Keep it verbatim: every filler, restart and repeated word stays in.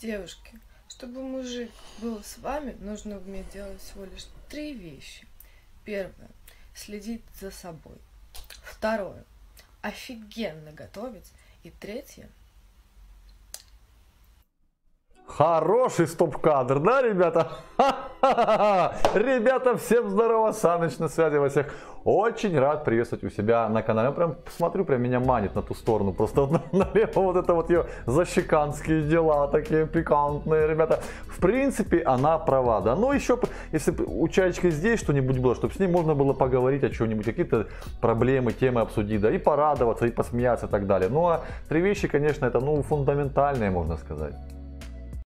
Девушки, чтобы мужик был с вами, нужно уметь делать всего лишь три вещи. Первое. Следить за собой. Второе. Офигенно готовить. И третье. Хороший стоп-кадр, да, ребята? Ребята, всем здорово, Саныч на связи во всех. Очень рад приветствовать у себя на канале. Я прям смотрю, прям меня манит на ту сторону. Просто вот налево вот это вот ее защеканские дела, такие пикантные, ребята. В принципе, она права, да. Но еще, если у Чаечки здесь что-нибудь было, чтобы с ней можно было поговорить о чем-нибудь, какие-то проблемы, темы обсудить, да, и порадоваться, и посмеяться, и так далее. Ну, а три вещи, конечно, это, ну, фундаментальные, можно сказать.